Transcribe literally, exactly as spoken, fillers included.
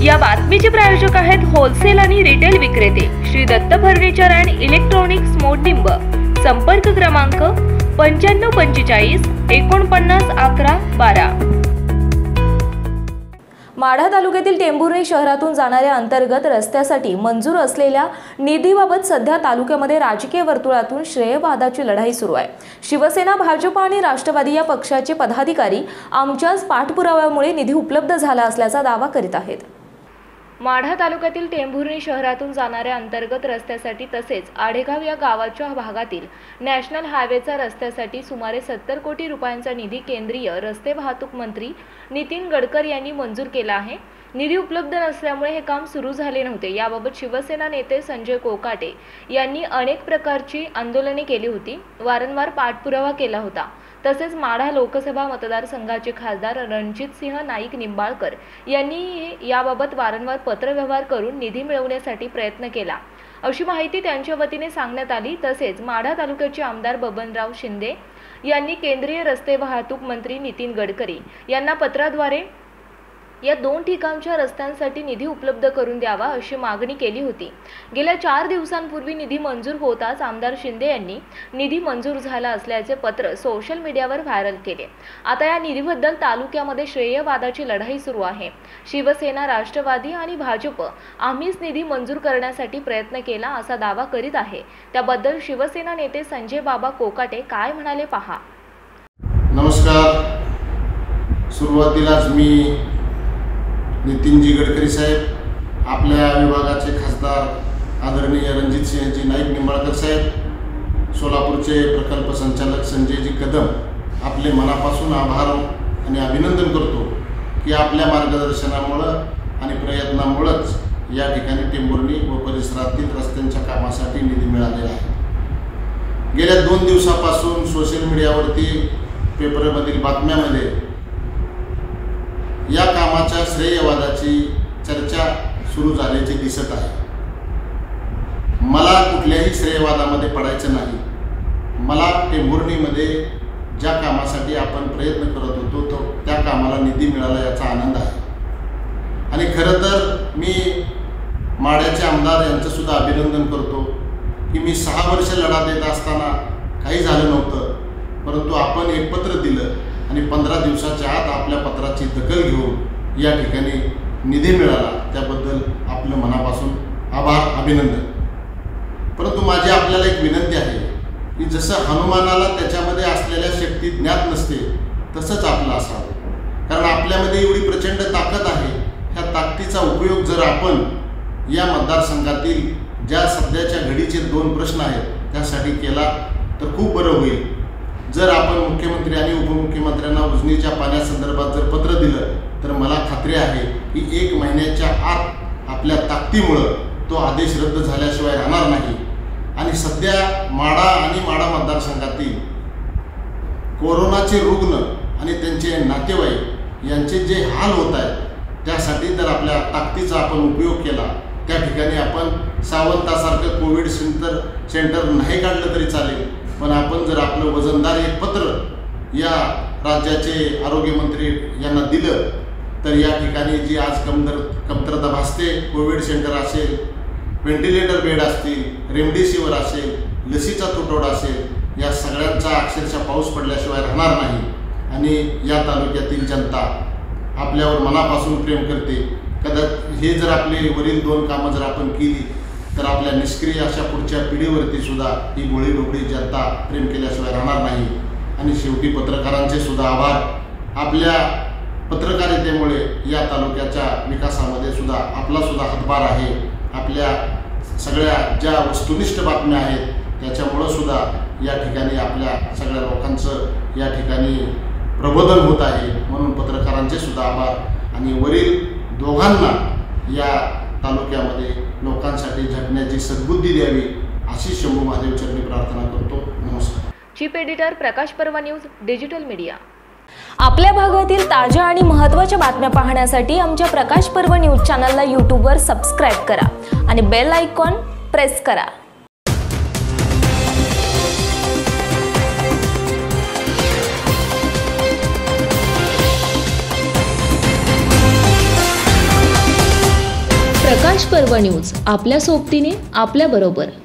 या बातमीचे प्रायोजक आहेत होलसेल आणि रिटेल विक्रेते Shri Datt furniture and electronics Modnimb. संपर्क क्रमांक पंच्याण्णव पंचेचाळीस एकोणपन्नास अकरा बारा। माढा तालुक्यातील टेंभुर्णी शहरातून जाणाऱ्या अंतर्गत रस्त्यासाठी मंजूर असलेल्या निधीबाबत सध्या तालुक्यामध्ये राजकीय वर्तुळातून श्रेयवादाची लढाई सुरू आहे। शिवसेना, भाजप आणि राष्ट्रवादी या पक्षाचे पदाधिकारी आमच्याच पाठपुराव्यामुळे निधी उपलब्ध झाला असल्याचा दावा करीत आहेत। माढा तालुक्यातील टेंभुर्णी शहरातून जाणाऱ्या अंतर्गत रस्त्यासाठी तसेच आडेगाव या गावाच्या भागातील नॅशनल हायवेचा रस्त्यासाठी सुमारे सत्तर कोटी रुपयांचा निधी केंद्रीय रस्ते वाहतूक मंत्री नितीन गडकरी यांनी मंजूर केला आहे। निधी उपलब्ध नसल्यामुळे हे काम सुरू झाले नव्हते। याबाबत शिवसेना नेते संजय कोकाटे यांनी अनेक प्रकारची आंदोलने केली होती, वारंवार पाठपुरावा केला होता। तसेच माढा लोकसभा मतदारसंघाचे खासदार रणजितसिंह नाईक निंबाळकर यांनी याबाबत वारंवार पत्रव्यवहार करून निधी मिळवण्यासाठी प्रयत्न केला अशी माहिती त्यांच्या वतीने सांगण्यात आली। तसेच माढा तालुक्याचे आमदार बबनराव शिंदे यांनी केंद्रीय रस्ते वाहतूक मंत्री नितीन गडकरी यांना पत्राद्वारे या दोन ठिकाणच्या रस्त्यांसाठी निधी उपलब्ध करून द्यावा अशी मागणी केली होती। गेल्या चार दिवसांपूर्वी निधी मंजूर होताच आमदार शिंदे यांनी निधी मंजूर झाला असल्याचे पत्र सोशल मीडियावर व्हायरल केले। आता या निधीबद्दल तालुक्यामध्ये श्रेयवादाची लढाई सुरू आहे। शिवसेना, राष्ट्रवादी आणि भाजप आम्हीच निधी मंजूर करण्यासाठी प्रयत्न केला असा दावा करीत आहे। त्याबद्दल शिवसेना नेते संजय बाबा कोकाटे काय म्हणाले पहा। नमस्कार। सुरुवातीलाच मी नितीनजी गडकरी साहेब, आपल्या विभागाचे खासदार आदरणीय रणजितसिंहजी नाईक निंबाळकर साहेब, सोलापूरचे प्रकल्प संचालक संजयजी कदम, आपले मनापासून आभार आणि अभिनंदन करतो की आपल्या मार्गदर्शनामुळं आणि प्रयत्नामुळंच या ठिकाणी टेंभुर्णी व परिसरातील रस्त्यांच्या कामासाठी निधी मिळालेला आहे। गेल्या दोन दिवसापासून सोशल मीडियावरती, पेपरमधील बातम्यामध्ये या कामाच्या श्रेयवादाची चर्चा सुरू झाल्याचे दिसत आहे। मला कुठल्याही श्रेयवादामध्ये पडायचं नाही। मला टेंभुर्णीमध्ये ज्या कामासाठी आपण प्रयत्न करत होतो तो त्या कामाला निधी मिळाला याचा आनंद आहे। आणि खरं तर मी माढ्याचे आमदार यांचं सुद्धा अभिनंदन करतो की मी सहा वर्ष लढा देत असताना काही झालं नव्हतं, परंतु आपण एक पत्र दिलं आणि पंधरा दिवसाच्या आत आपल्या पत्राची दखल घेऊन या ठिकाणी निधी मिळाला, त्याबद्दल आपलं मनापासून आभार, अभिनंदन। परंतु माझी आपल्याला एक विनंती आहे की जसं हनुमानाला त्याच्यामध्ये असलेल्या शक्ती ज्ञात नसते तसंच आपलं असावं, कारण आपल्यामध्ये एवढी प्रचंड ताकद आहे। ह्या ताकदीचा उपयोग जर आपण या मतदारसंघातील ज्या सध्याच्या घडीचे दोन प्रश्न आहेत त्यासाठी केला तर खूप बरं होईल। जर आपण मुख्यमंत्री आणि उपमुख्यमंत्र्यांना उजनीच्या पाण्यासंदर्भात जर पत्र दिलं तर मला खात्री आहे की एक महिन्याच्या आत आपल्या ताकदीमुळं तो आदेश रद्द झाल्याशिवाय राहणार नाही। आणि सध्या माढा आणि माढा मतदारसंघातील कोरोनाचे रुग्ण आणि त्यांचे नातेवाईक यांचे जे हाल होत आहेत त्यासाठी जर आपल्या ताकदीचा आपण उपयोग केला, त्या ठिकाणी आपण सावंतासारखं कोविड सेंटर सेंटर नाही काढलं तरी चालेल, पण आपण जर आपलं वजनदार एक पत्र या राज्याचे आरोग्यमंत्री यांना दिलं तर या ठिकाणी जी आज कमतर कमतरता भासते, कोविड सेंटर असेल, व्हेंटिलेटर बेड असतील, रेमडेसिवीर असेल, लसीचा तुटवडा असेल, या सगळ्यांचा अक्षरशः पाऊस पडल्याशिवाय राहणार नाही। आणि या तालुक्यातील जनता आपल्यावर मनापासून प्रेम करते। कदाचित हे जर आपले वरील दोन कामं जर आपण केली तर आपल्या निष्क्रिय अशा पुढच्या पिढीवरती सुद्धा ही गोळी डोबळी जनता प्रेम केल्याशिवाय राहणार नाही। आणि शेवटी पत्रकारांचे सुद्धा आभार। आपल्या पत्रकारितेमुळे या तालुक्याच्या विकासामध्ये सुद्धा आपला सुद्धा हातभार आहे। आपल्या सगळ्या ज्या वस्तुनिष्ठ बातम्या आहेत त्याच्यामुळं सुद्धा या ठिकाणी आपल्या सगळ्या लोकांचं या ठिकाणी प्रबोधन होत आहे। म्हणून पत्रकारांचे सुद्धा आभार। आणि वरील दोघांना या तालुक्यामध्ये लोकांसाठी झटण्याची सद्बुद्धी द्यावी अशी शंभू महादेव चरणी प्रार्थना करतो। नमस्कार। चीफ एडिटर प्रकाश पर्वा न्यूज डिजिटल मीडिया। आपल्या भागातील ताज्या आणि महत्त्वाच्या बातम्या पाहण्यासाठी आमच्या प्रकाश पर्व न्यूज चॅनलला यूट्यूबवर सबस्क्राईब करा आणि बेल आयकॉन प्रेस करा। प्रकाश पर्व न्यूज, आपल्या सोबतीने आपल्या बरोबर.